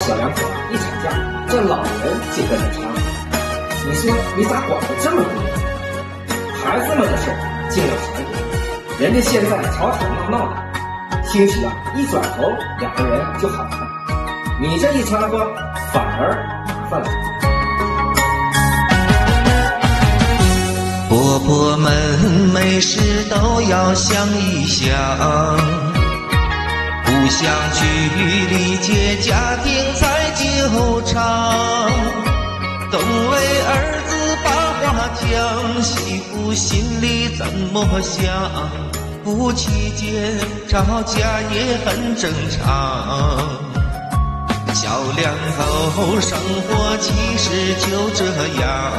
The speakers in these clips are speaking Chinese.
小两口一吵架，这老人就跟着吵。你说你咋管得这么多？孩子们的事尽量少管，人家现在吵吵闹闹的，兴许一转头两个人就好了。你这一掺和，反而麻烦了。 婆婆们没事都要想一想，互相去理解家庭才久长。总为儿子把话讲，媳妇心里怎么想？夫妻间吵架也很正常。小两口生活其实就这样，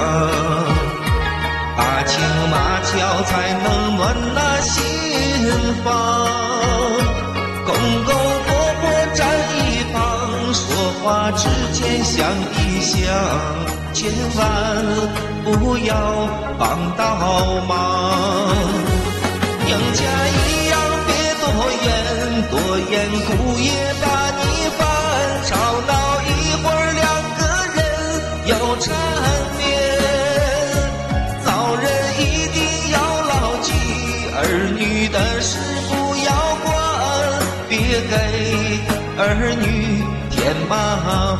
打情骂俏才能暖那心房。公公婆婆站一旁，说话之前想一想，千万不要帮倒忙。娘家一样别多言，多言姑爷把你烦，吵闹一会儿两个人又缠绵。老人一定要牢记，儿女的事不要管，别给儿女添麻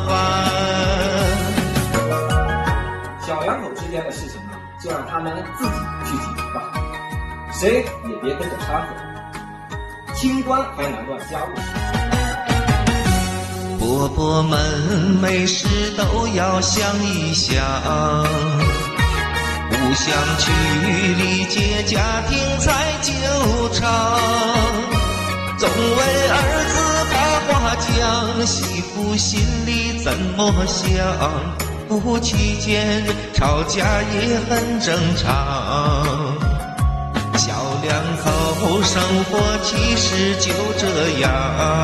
烦。小两口之间的事情就让他们自己去解决吧，谁也别跟着掺和，清官还难断家务事。 婆婆们没事都要想一想，互相去理解家庭才久长。总为儿子把话讲，媳妇心里怎么想？夫妻间吵架也很正常。小两口生活其实就这样，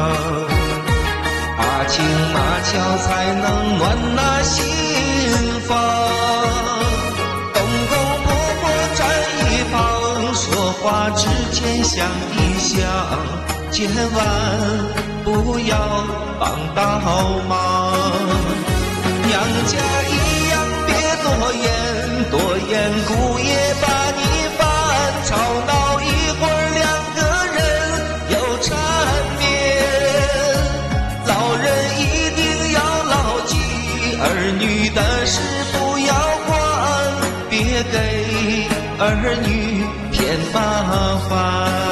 打情骂俏才能暖那心房。公公婆婆站一旁，说话之前想一想，千万不要帮倒忙。娘家一样别多言，多言姑爷把你烦，吵闹一会儿两个人又缠绵。老人一定要牢记，儿女的事不要管，别给儿女添麻烦。